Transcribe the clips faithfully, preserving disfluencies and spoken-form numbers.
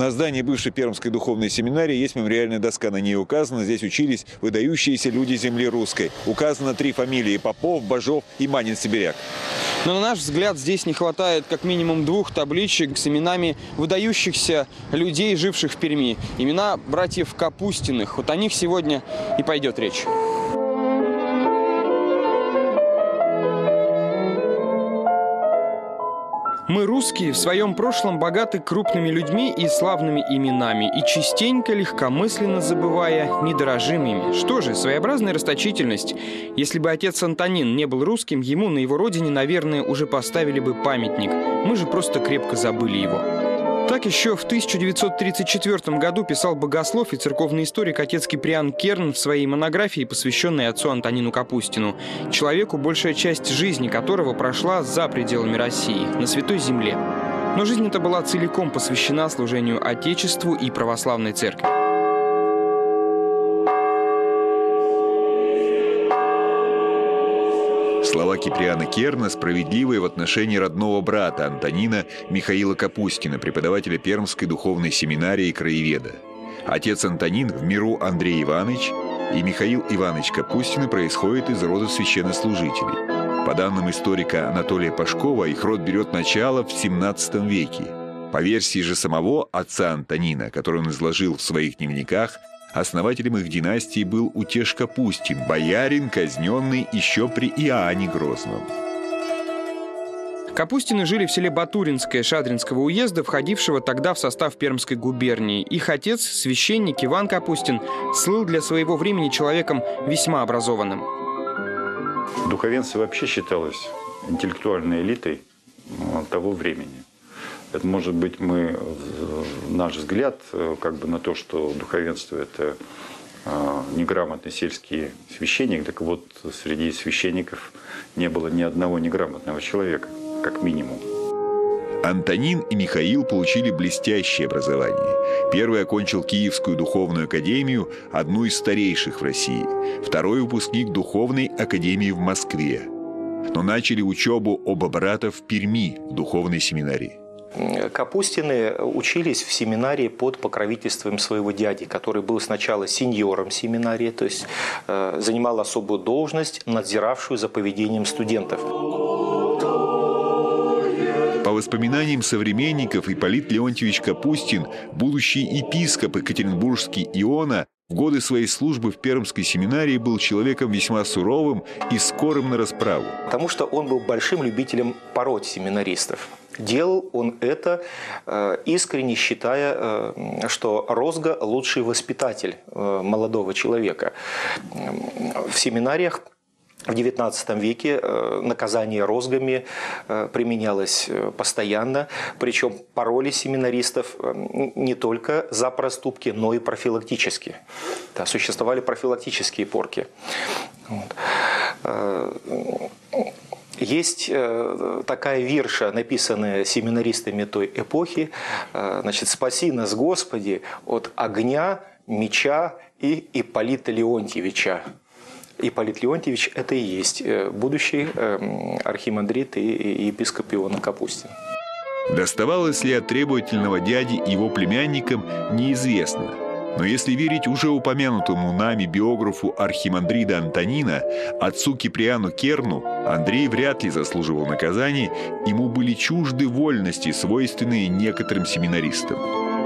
На здании бывшей Пермской духовной семинарии есть мемориальная доска. На ней указано, здесь учились выдающиеся люди земли русской. Указано три фамилии: Попов, Бажов и Манин-Сибиряк. Но на наш взгляд здесь не хватает как минимум двух табличек с именами выдающихся людей, живших в Перми. Имена братьев Капустиных. Вот о них сегодня и пойдет речь. Мы, русские, в своем прошлом богаты крупными людьми и славными именами, и частенько, легкомысленно забывая, не дорожим ими. Что же, своеобразная расточительность. Если бы отец Антонин не был русским, ему на его родине, наверное, уже поставили бы памятник. Мы же просто крепко забыли его. Так еще в тысяча девятьсот тридцать четвёртом году писал богослов и церковный историк отец Киприан Керн в своей монографии, посвященной отцу Антонину Капустину, человеку, большая часть жизни которого прошла за пределами России, на Святой Земле. Но жизнь эта была целиком посвящена служению Отечеству и православной церкви. Слова Киприана Керна справедливые в отношении родного брата Антонина Михаила Капустина, преподавателя Пермской духовной семинарии и краеведа. Отец Антонин в миру Андрей Иванович и Михаил Иванович Капустины происходят из рода священнослужителей. По данным историка Анатолия Пашкова, их род берет начало в семнадцатом веке. По версии же самого отца Антонина, который он изложил в своих дневниках, основателем их династии был Утеш Капустин, боярин, казненный еще при Иоанне Грозном. Капустины жили в селе Батуринское Шадринского уезда, входившего тогда в состав Пермской губернии. Их отец, священник Иван Капустин, слыл для своего времени человеком весьма образованным. Духовенство вообще считалось интеллектуальной элитой того времени. Это, может быть, мы, наш взгляд как бы на то, что духовенство – это э, неграмотный сельский священник, так вот, среди священников не было ни одного неграмотного человека, как минимум. Антонин и Михаил получили блестящее образование. Первый окончил Киевскую духовную академию, одну из старейших в России. Второй – выпускник Духовной академии в Москве. Но начали учебу оба брата в Перми, в духовной семинарии. Капустины учились в семинарии под покровительством своего дяди, который был сначала сеньором семинарии, то есть э, занимал особую должность, надзиравшую за поведением студентов. По воспоминаниям современников, Ипполит Леонтьевич Капустин, будущий епископ Екатеринбургский Иона, в годы своей службы в Пермской семинарии был человеком весьма суровым и скорым на расправу. Потому что он был большим любителем пороть семинаристов. Делал он это, искренне считая, что розга – лучший воспитатель молодого человека. В семинариях в девятнадцатом веке наказание розгами применялось постоянно, причем пороли семинаристов не только за проступки, но и профилактически. Да, существовали профилактические порки. Вот. Есть такая вирша, написанная семинаристами той эпохи, значит, «Спаси нас, Господи, от огня, меча и Ипполита Леонтьевича». Ипполит Леонтьевич – это и есть будущий архимандрит и епископ Иона Капустин. Доставалось ли от требовательного дяди его племянникам, неизвестно. Но если верить уже упомянутому нами биографу архимандрита Антонина, отцу Киприану Керну, Андрей вряд ли заслуживал наказания, ему были чужды вольности, свойственные некоторым семинаристам.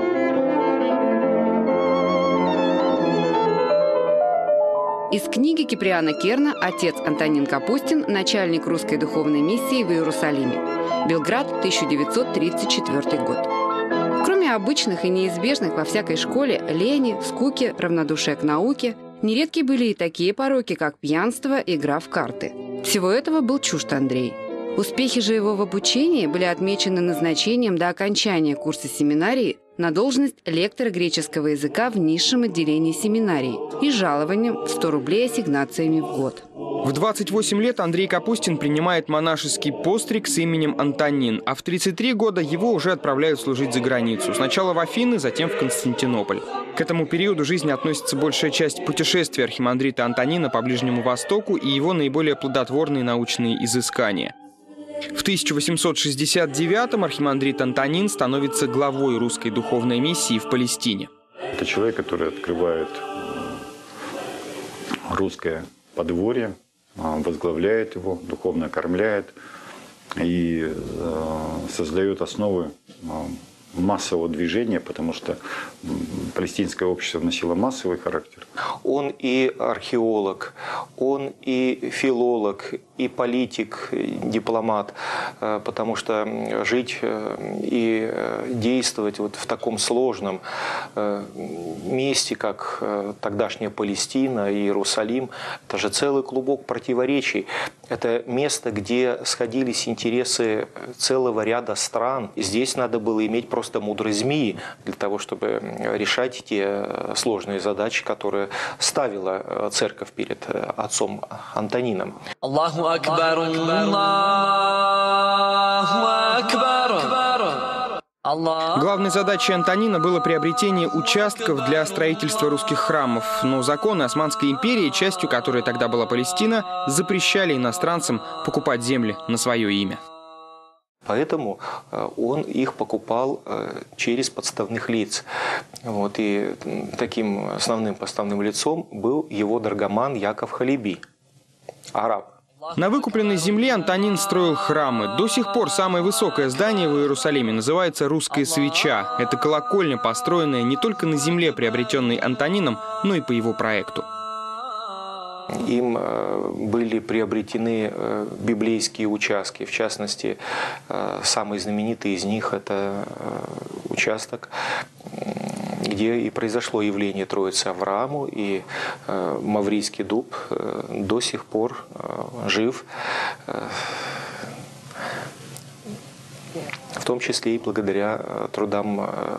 Из книги Киприана Керна «Отец Антонин Капустин. Начальник русской духовной миссии в Иерусалиме. Белград, тысяча девятьсот тридцать четвёртый год». Кроме обычных и неизбежных во всякой школе лени, скуки, равнодушия к науке, нередки были и такие пороки, как пьянство, игра в карты. Всего этого был чужд Андрей. Успехи же его в обучении были отмечены назначением до окончания курса семинарии на должность лектора греческого языка в низшем отделении семинарии и жалованием в сто рублей ассигнациями в год. В двадцать восемь лет Андрей Капустин принимает монашеский постриг с именем Антонин, а в тридцать три года его уже отправляют служить за границу. Сначала в Афины, затем в Константинополь. К этому периоду жизни относится большая часть путешествий архимандрита Антонина по Ближнему Востоку и его наиболее плодотворные научные изыскания. В тысяча восемьсот шестьдесят девятом архимандрит Антонин становится главой русской духовной миссии в Палестине. Это человек, который открывает русское подворье, возглавляет его, духовно кормляет и создает основы массового движения, потому что палестинское общество носило массовый характер. Он и археолог, он и филолог, и политик, и дипломат, потому что жить и действовать вот в таком сложном месте, как тогдашняя Палестина и Иерусалим, это же целый клубок противоречий. Это место, где сходились интересы целого ряда стран. Здесь надо было иметь просто мудрой змеи для того, чтобы решать те сложные задачи, которые ставила церковь перед отцом Антонином. Аллаху акбар, Аллаху акбар. Главной задачей Антонина было приобретение участков для строительства русских храмов, но законы Османской империи, частью которой тогда была Палестина, запрещали иностранцам покупать земли на свое имя. Поэтому он их покупал через подставных лиц. Вот, и таким основным подставным лицом был его драгоман Яков Халеби, араб. На выкупленной земле Антонин строил храмы. До сих пор самое высокое здание в Иерусалиме называется «Русская свеча». Это колокольня, построенная не только на земле, приобретенной Антонином, но и по его проекту. Им были приобретены библейские участки. В частности, самый знаменитый из них – это участок, где и произошло явление Троицы Аврааму, и Маврийский дуб до сих пор жив, в том числе и благодаря трудам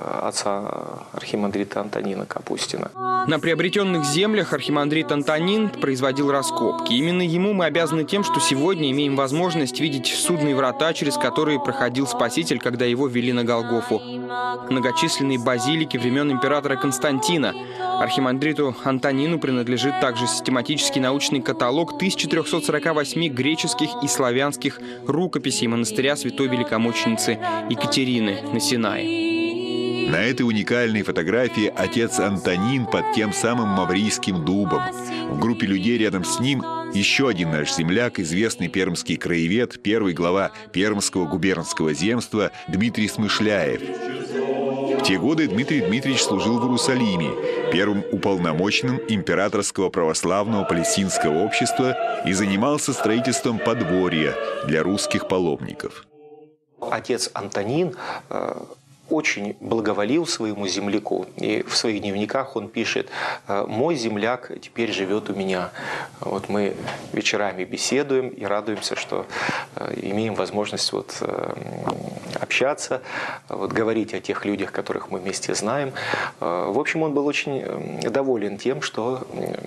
отца архимандрита Антонина Капустина. На приобретенных землях архимандрит Антонин производил раскопки. Именно ему мы обязаны тем, что сегодня имеем возможность видеть судные врата, через которые проходил Спаситель, когда его ввели на Голгофу. Многочисленные базилики времен императора Константина. Архимандриту Антонину принадлежит также систематический научный каталог тысячи трёхсот сорока восьми греческих и славянских рукописей монастыря святой великомученицы Екатерины на Синае. На этой уникальной фотографии отец Антонин под тем самым Маврийским дубом. В группе людей рядом с ним еще один наш земляк, известный пермский краевед, первый глава Пермского губернского земства Дмитрий Смышляев. В те годы Дмитрий Дмитриевич служил в Иерусалиме, первым уполномоченным императорского православного палестинского общества, и занимался строительством подворья для русских паломников. Отец Антонин очень благоволил своему земляку. И в своих дневниках он пишет: «Мой земляк теперь живет у меня». Вот мы вечерами беседуем и радуемся, что имеем возможность вот общаться, вот говорить о тех людях, которых мы вместе знаем. В общем, он был очень доволен тем, что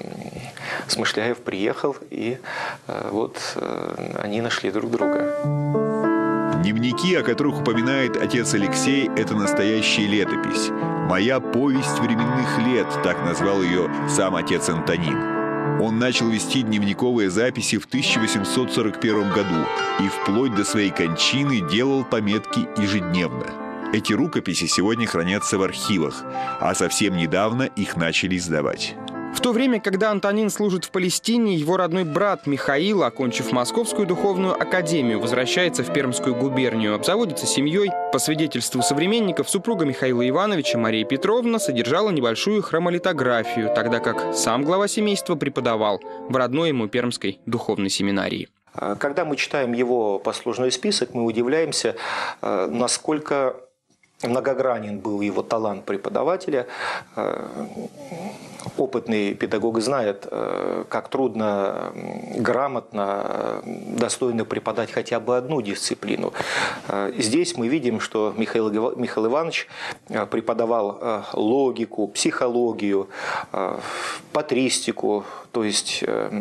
Смышляев приехал, и вот они нашли друг друга. Дневники, о которых упоминает отец Алексей, это настоящая летопись. «Моя повесть временных лет», так назвал ее сам отец Антонин. Он начал вести дневниковые записи в тысяча восемьсот сорок первом году и вплоть до своей кончины делал пометки ежедневно. Эти рукописи сегодня хранятся в архивах, а совсем недавно их начали издавать. В то время, когда Антонин служит в Палестине, его родной брат Михаил, окончив Московскую духовную академию, возвращается в Пермскую губернию, обзаводится семьей. По свидетельству современников, супруга Михаила Ивановича, Мария Петровна, содержала небольшую хромолитографию, тогда как сам глава семейства преподавал в родной ему Пермской духовной семинарии. Когда мы читаем его послужной список, мы удивляемся, насколько многогранен был его талант преподавателя. Опытный педагог знает, как трудно, грамотно, достойно преподать хотя бы одну дисциплину. Здесь мы видим, что Михаил, Михаил Иванович преподавал логику, психологию, патристику, то есть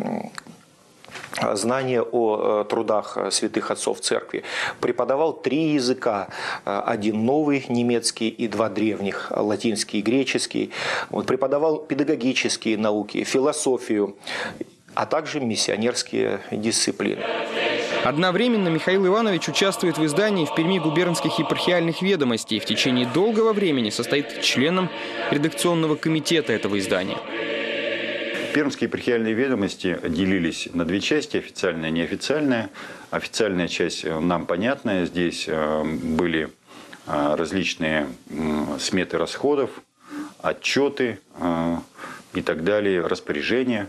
знания о трудах святых отцов церкви. Преподавал три языка. Один новый, немецкий, и два древних, латинский и греческий. Он преподавал педагогические науки, философию, а также миссионерские дисциплины. Одновременно Михаил Иванович участвует в издании в Перми губернских епархиальных ведомостей и в течение долгого времени состоит членом редакционного комитета этого издания. Пермские епархиальные ведомости делились на две части – официальная и неофициальная. Официальная часть нам понятная. Здесь были различные сметы расходов, отчеты и так далее, распоряжения.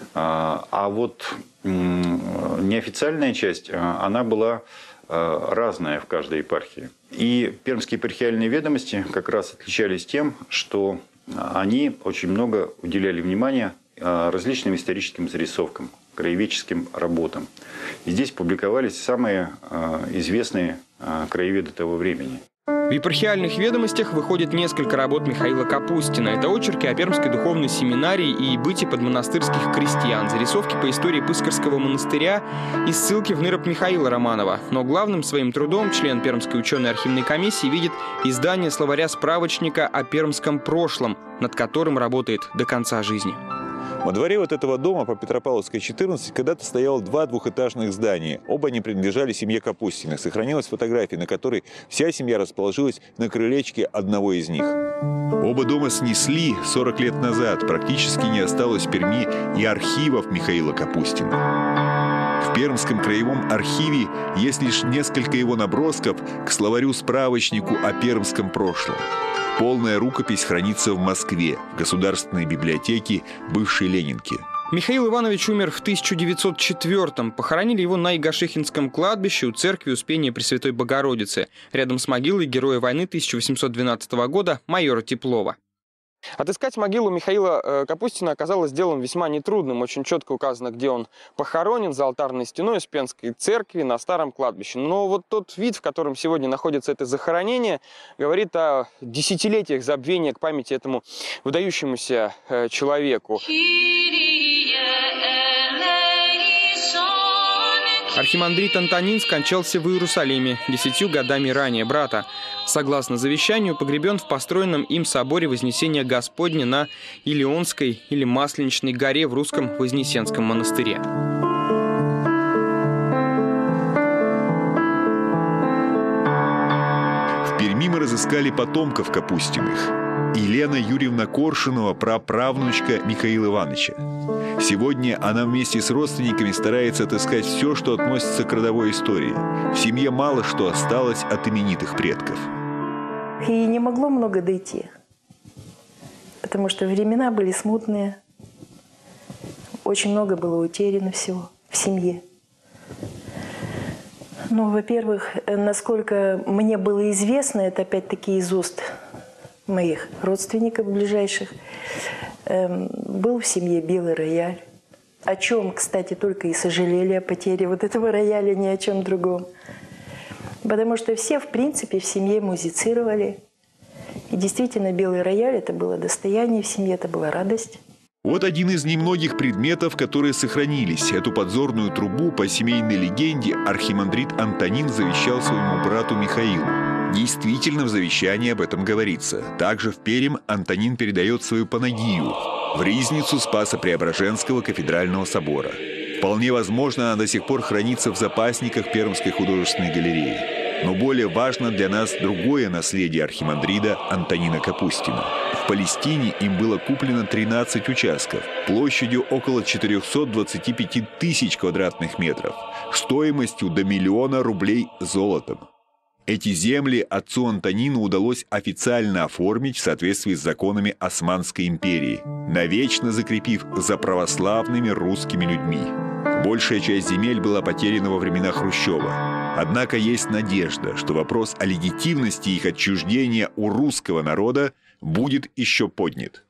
А вот неофициальная часть, она была разная в каждой епархии. И пермские епархиальные ведомости как раз отличались тем, что они очень много уделяли внимания различным историческим зарисовкам, краеведческим работам. И здесь публиковались самые известные краеведы того времени. В епархиальных ведомостях выходит несколько работ Михаила Капустина. Это очерки о Пермской духовной семинарии и быте подмонастырских крестьян, зарисовки по истории Пыскарского монастыря и ссылки в ныроб Михаила Романова. Но главным своим трудом член Пермской ученой архивной комиссии видит издание словаря-справочника о пермском прошлом, над которым работает до конца жизни. Во дворе вот этого дома по Петропавловской, четырнадцать, когда-то стояло два двухэтажных здания. Оба они принадлежали семье Капустиных. Сохранилась фотография, на которой вся семья расположилась на крылечке одного из них. Оба дома снесли сорок лет назад. Практически не осталось в Перми и архивов Михаила Капустина. В Пермском краевом архиве есть лишь несколько его набросков к словарю-справочнику о пермском прошлом. Полная рукопись хранится в Москве, в Государственной библиотеке бывшей Ленинки. Михаил Иванович умер в тысяча девятьсот четвёртом. Похоронили его на Игошихинском кладбище у церкви Успения Пресвятой Богородицы, рядом с могилой героя войны тысяча восемьсот двенадцатого года майора Теплова. Отыскать могилу Михаила Капустина оказалось делом весьма нетрудным. Очень четко указано, где он похоронен, за алтарной стеной Успенской церкви на старом кладбище. Но вот тот вид, в котором сегодня находится это захоронение, говорит о десятилетиях забвения к памяти этому выдающемуся человеку. Архимандрит Антонин скончался в Иерусалиме десятью годами ранее брата. Согласно завещанию, погребен в построенном им соборе Вознесения Господня на Илионской или Масленичной горе в русском Вознесенском монастыре. В Перми мы разыскали потомков Капустиных. Елена Юрьевна Коршунова, праправнучка Михаила Ивановича. Сегодня она вместе с родственниками старается отыскать все, что относится к родовой истории. В семье мало что осталось от именитых предков. И не могло много дойти, потому что времена были смутные. Очень много было утеряно всего в семье. Ну, во-первых, насколько мне было известно, это опять-таки из уст моих родственников ближайших, эм, был в семье белый рояль, о чем, кстати, только и сожалели о потере вот этого рояля, ни о чем другом. Потому что все, в принципе, в семье музицировали. И действительно, белый рояль – это было достояние в семье, это была радость. Вот один из немногих предметов, которые сохранились. Эту подзорную трубу, по семейной легенде, архимандрит Антонин завещал своему брату Михаилу. Действительно, в завещании об этом говорится. Также в Пермь Антонин передает свою панагию в ризницу Спасо-Преображенского кафедрального собора. Вполне возможно, она до сих пор хранится в запасниках Пермской художественной галереи. Но более важно для нас другое наследие архимандрита Антонина Капустина. В Палестине им было куплено тринадцать участков площадью около четырёхсот двадцати пяти тысяч квадратных метров, стоимостью до миллиона рублей золотом. Эти земли отцу Антонину удалось официально оформить в соответствии с законами Османской империи, навечно закрепив за православными русскими людьми. Большая часть земель была потеряна во времена Хрущева. Однако есть надежда, что вопрос о легитимности их отчуждения у русского народа будет еще поднят.